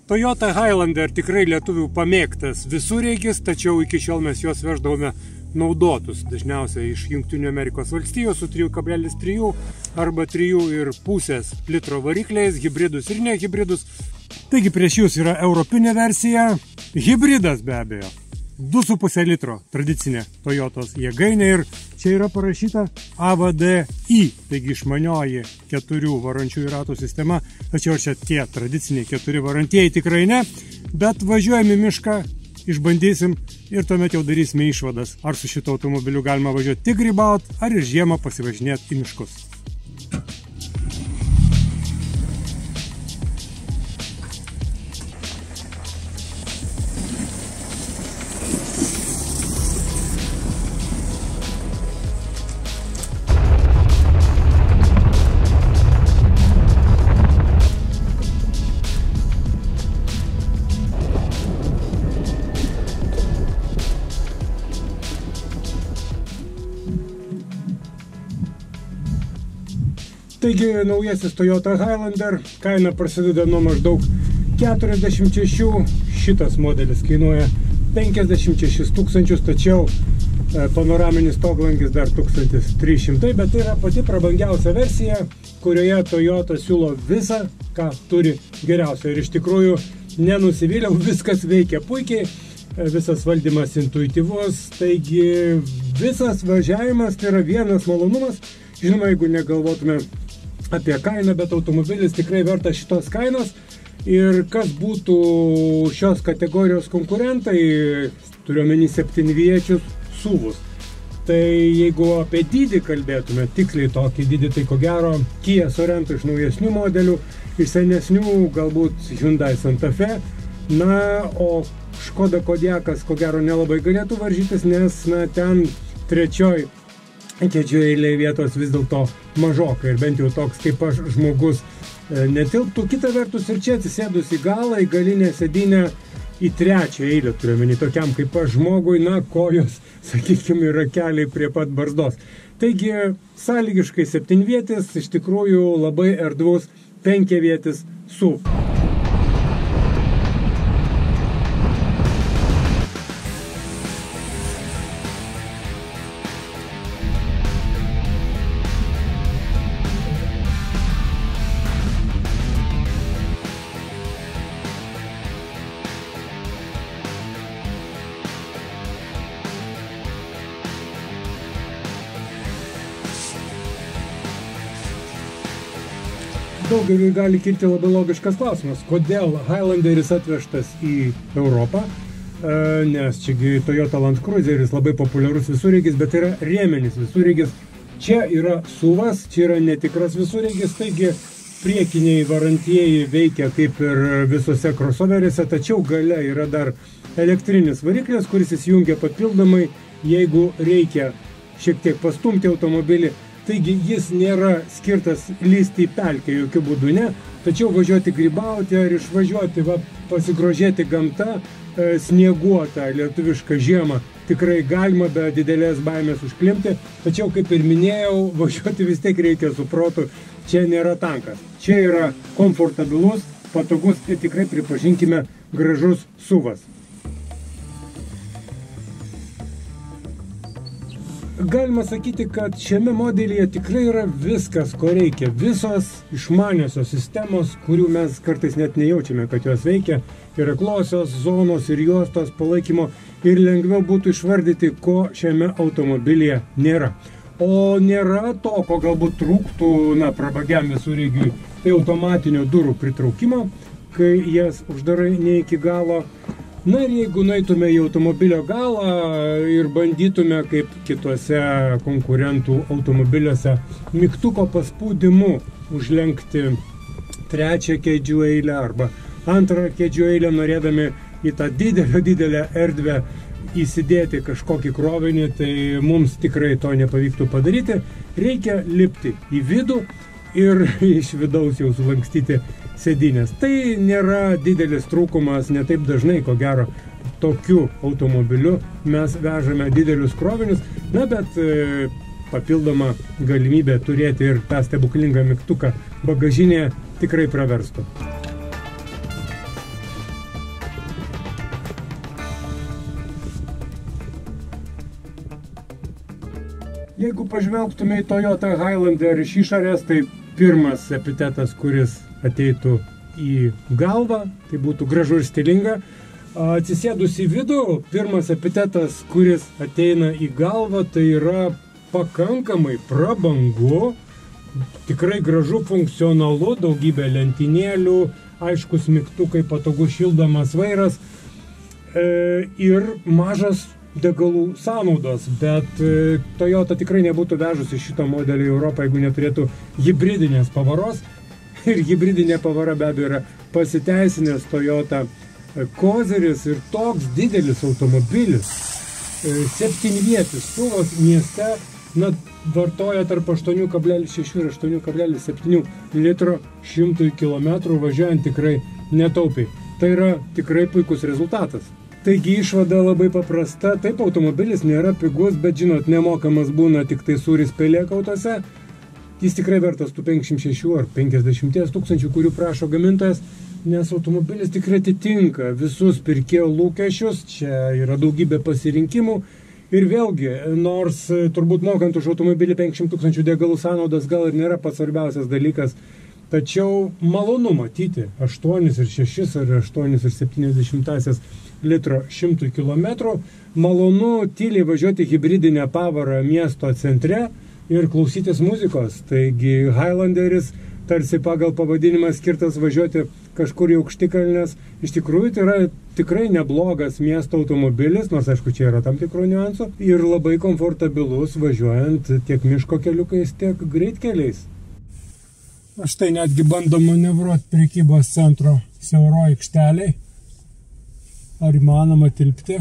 Toyota Highlander tikrai lietuvių pamėgtas visureigis, tačiau iki šiol mes juos veždavome naudotus, dažniausiai iš Jungtinių Amerikos valstijų su 3,3 arba 3,5 litro varikliais, hibridus ir nehibridus. Taigi prieš jūs yra europinė versija, hibridas be abejo. 2,5 litro tradicinė Toyotos jėgainė ir čia yra parašyta AVDI, taigi išmanioji 4 varančiųjų ratų sistema, tačiau čia tie tradiciniai 4 varantieji tikrai ne, bet važiuojam į mišką, išbandysim ir tuomet jau darysime išvadas, ar su šito automobiliu galima važiuoti tik grybaut, ar ir žiemą pasivažinėti į miškus. Taigi naujasis Toyota Highlander, kaina prasideda nuo maždaug 46, šitas modelis kainuoja 56 tūkstančius, tačiau panoraminis stoglangis dar 1300, bet tai yra pati prabangiausia versija, kurioje Toyota siūlo visą, ką turi geriausia. Ir iš tikrųjų nenusivyliau, viskas veikia puikiai, visas valdymas intuityvus, taigi visas važiavimas tai yra vienas malonumas. Žinoma, jeigu negalvotume apie kainą, bet automobilis tikrai verta šitos kainos. Ir kas būtų šios kategorijos konkurentai, turiuomenį 7-viečius SUV-us. Tai jeigu apie dydį kalbėtume, tiksliai tokį dydį, tai ko gero Kia Sorento iš naujesnių modelių, iš senesnių galbūt Hyundai Santa Fe, na, o Škoda Kodiakas ko gero nelabai galėtų varžytis, nes na, ten trečioj kėdžių eilėje vietos vis dėlto mažokai ir bent jau toks kaip aš žmogus netilptų. Kita vertus ir čia atsisėdus į galą, į galinę sėdynę į trečią eilę, turiuomenį tokiam kaip aš žmogui, na, kojos, sakykime, yra keliai prie pat barzdos. Taigi, sąlygiškai 7-vietis, iš tikrųjų labai erdvus 5-vietis SUV. Daugeliui gali kilti labai logiškas klausimas, kodėl Highlanderis atvežtas į Europą, nes čiagi Toyota Land Cruiseris labai populiarus visureigis, bet yra rėmenis visureigis. Čia yra SUV-as, čia yra netikras visureigis, taigi priekiniai varantieji veikia kaip ir visose crossoverėse, tačiau gale yra dar elektrinis variklis, kuris įsijungia papildomai, jeigu reikia šiek tiek pastumti automobilį. Taigi jis nėra skirtas lysti į pelkę, jokių būdų ne, tačiau važiuoti grybauti ar išvažiuoti, pasigrožėti gamta, snieguotą lietuvišką žiemą tikrai galima be didelės baimės užklimti, tačiau kaip ir minėjau, važiuoti vis tiek reikia su protu, čia nėra tankas. Čia yra komfortabilus, patogus ir tikrai pripažinkime gražus SUV-as. Galima sakyti, kad šiame modelyje tikrai yra viskas, ko reikia. Visos išmaniosios sistemos, kurių mes kartais net nejaučiame, kad jos veikia. Ir aklosios zonos ir juostos palaikymo ir lengviau būtų išvardyti, ko šiame automobilyje nėra. O nėra to, ko galbūt trūktų, na, prabangiam visureigiui. Tai automatinio durų pritraukimo, kai jas uždarai ne iki galo. Na ir jeigu nueitume į automobilio galą ir bandytume, kaip kitose konkurentų automobiliuose, mygtuko paspaudimu užlenkti trečią kėdžių eilę arba antrą kėdžių eilę, norėdami į tą didelę erdvę įsidėti kažkokį krovinį, tai mums tikrai to nepavyktų padaryti. Reikia lipti į vidų ir iš vidaus jau sulankstyti sėdynės. Tai nėra didelis trūkumas, ne taip dažnai, ko gero, tokiu automobiliu mes vežame didelius krovinius, na, bet papildoma galimybė turėti ir tą stebuklingą mygtuką bagažinėje tikrai praverstų. Jeigu pažvelgtume į Toyota Highlander iš išorės, tai pirmas epitetas, kuris ateitų į galvą, tai būtų gražu ir stilinga. Atsisėdus į vidų, pirmas epitetas, kuris ateina į galvą, tai yra pakankamai prabangu, tikrai gražu, funkcionalu, daugybė lentynėlių, aiškus mygtukai, patogus šildomas vairas ir mažas degalų sąnaudos, bet Toyota tikrai nebūtų vežusi šito modelį į Europą, jeigu neturėtų hibridinės pavaros. Ir hibridinė pavara be abejo yra pasiteisinęs Toyota kozeris ir toks didelis automobilis, 7-vietis, Tulos mieste, vartoja tarp 8,6 ir 8,7 litro 100 km važiuojant tikrai netaupiai. Tai yra tikrai puikus rezultatas. Taigi išvada labai paprasta, taip automobilis nėra pigus, bet žinot, nemokamas būna tik tai sūris pelėkautose. Jis tikrai vertas tų 56 ar 50 tūkstančių, kurių prašo gamintojas, nes automobilis tikrai atitinka visus pirkėjo lūkesčius, čia yra daugybė pasirinkimų. Ir vėlgi, nors turbūt mokant už automobilį 500 tūkstančių degalų sąnaudas gal ir nėra pats svarbiausias dalykas, tačiau malonu matyti 8,6 ar 8,7 litro 100 km, malonu tyliai važiuoti hibridinę pavarą miesto centre ir klausytis muzikos. Taigi Highlanderis tarsi pagal pavadinimą skirtas važiuoti kažkur į aukštikalnes. Iš tikrųjų, tai yra tikrai neblogas miesto automobilis, nors aišku, čia yra tam tikrų niuansų, ir labai komfortabilus važiuojant tiek miško keliukais, tiek greitkeliais. Štai netgi bando manevruoti prekybos centro siauro aikšteliai. Ar įmanoma tilpti?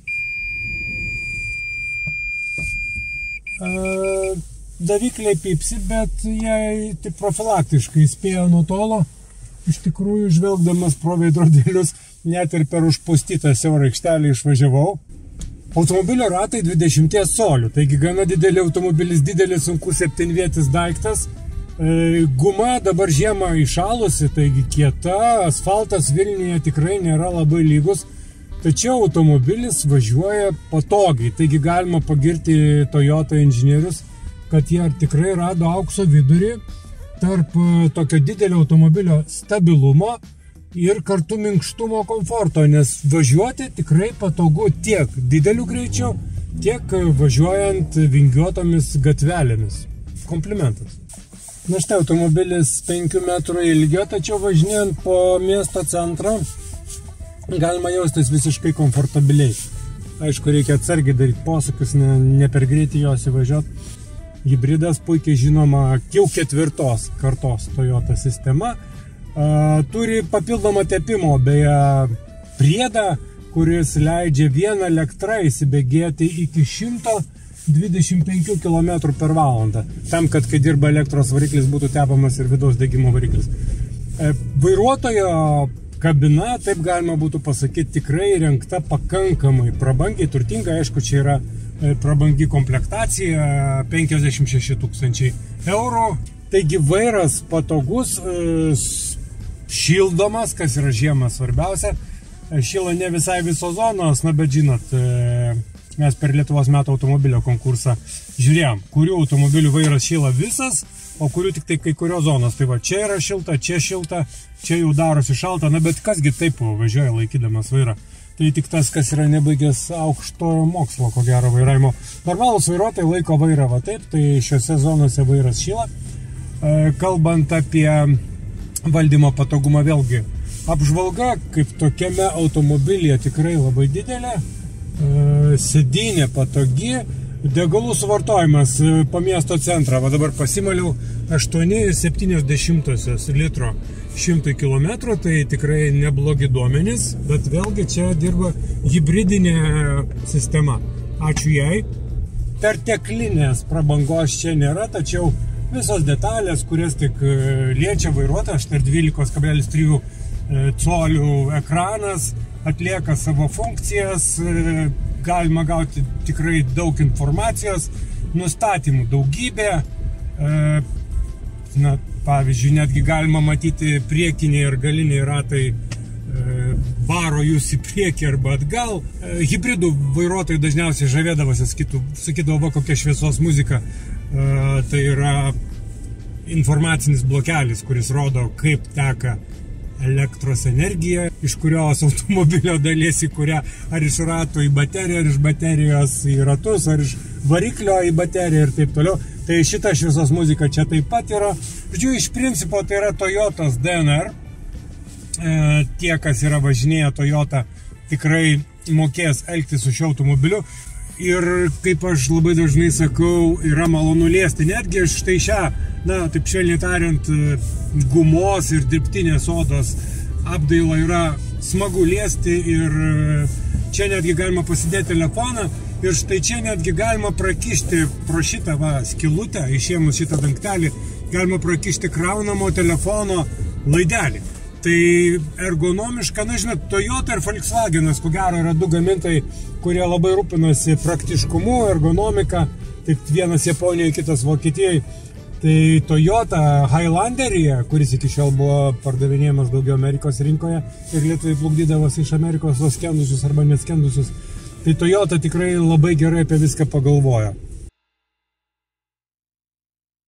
Davikliai pypsi, bet jie tik profilaktiškai spėjo nuo tolo. Iš tikrųjų, žvelgdamas pro veidrodėlius, net ir per užpustytą siaurą aikštelį išvažiavau. Automobilio ratai 20 colių, taigi gana didelį automobilis, didelis sunkus 7-vietis daiktas. Guma dabar žiemą įšalusi, taigi kieta, asfaltas Vilniuje tikrai nėra labai lygus, tačiau automobilis važiuoja patogiai, taigi galima pagirti Toyota inžinierius, kad jie tikrai rado aukso vidurį tarp tokio didelio automobilio stabilumo ir kartu minkštumo komforto, nes važiuoti tikrai patogu tiek dideliu greičiu, tiek važiuojant vingiuotomis gatvelėmis. Komplimentas. Na štai automobilis 5 metrų ilgio, tačiau važinėjant po miesto centrą galima jaustis visiškai komfortabiliai. Aišku, reikia atsargiai daryti posūkius, ne per greitai jos įvažiuoti. Hibridas puikiai žinoma jau 4 kartos Toyota sistema. Turi papildomą tepimo, beje, priedą, kuris leidžia vieną elektrą įsibėgėti iki 125 km per valandą. Tam, kad kai dirba elektros variklis, būtų tepamas ir vidaus degimo variklis. Vairuotojo kabina, taip galima būtų pasakyti, tikrai įrengta pakankamai prabangiai, turtinga. Aišku, čia yra prabangi komplektacija, 56 tūkstančiai eurų. Taigi vairas patogus, šildomas, kas yra žiemą svarbiausia. Šila ne visai visos zonos, bet žinot, mes per Lietuvos metų automobilio konkursą žiūrėjom, kurių automobilių vairas šila visas, o kurių tik tai kai kurios zonos. Tai va, čia yra šilta, čia jau darosi šalta, bet kasgi taip važiuoja laikydamas vairą. Tai tik tas, kas yra nebaigęs aukštojo mokslo, ko gero vairavimo. Normalūs vairuotojai laiko vairą va taip, tai šiuose zonose vairas šyla. Kalbant apie valdymo patogumą, vėlgi apžvalga kaip tokiame automobilyje tikrai labai didelė, sėdynė patogi, degalų suvartojimas po miesto centrą. Va dabar pasimaliau 8,7 litro 100 km, tai tikrai neblogi duomenys, bet vėlgi čia dirba hibridinė sistema. Ačiū jai. Perteklinės prabangos čia nėra, tačiau visos detalės, kurias tik liečia vairuotojas, štai 12,3 colių ekranas atlieka savo funkcijas, galima gauti tikrai daug informacijos, nustatymų daugybė. Pavyzdžiui, netgi galima matyti priekiniai ir galiniai ratai varo jūs į priekį arba atgal. Hibridų vairuotojai dažniausiai žavėdavosi, sakydavo, va, kokia šviesos muzika. Tai yra informacinis blokelis, kuris rodo, kaip teka elektros energija, iš kurios automobilio dalies į kurią, ar iš ratų į bateriją, ar iš baterijos į ratus, ar iš variklio į bateriją ir taip toliau. Tai šita šviesos muzika čia taip pat yra. Žodžiu, iš principo tai yra Toyotos DNR. Tie, kas yra važinėję Toyota, tikrai mokės elgtis su šiuo automobiliu. Ir kaip aš labai dažnai sakau, yra malonu liesti. Netgi štai šią, na, taip švelniai tariant, gumos ir dirbtinės odos apdailą yra smagu liesti ir čia netgi galima pasidėti telefoną ir štai čia netgi galima prakišti pro šitą skylutę, išėmus šitą dangtelį, galima prakišti kraunamo telefono laidelį. Tai ergonomiška, na žinot, Toyota ir Volkswagenas, ko gero, yra du gamintojai, kurie labai rūpinasi praktiškumu, ergonomika, taip vienas Japonijoje, kitas Vokietijoje. Tai Toyota Highlanderyje, kuris iki šiol buvo pardavinėjamas daugiau Amerikos rinkoje ir lietuviai plukdydavosi iš Amerikos tos skendusius arba neskendusius, tai Toyota tikrai labai gerai apie viską pagalvojo.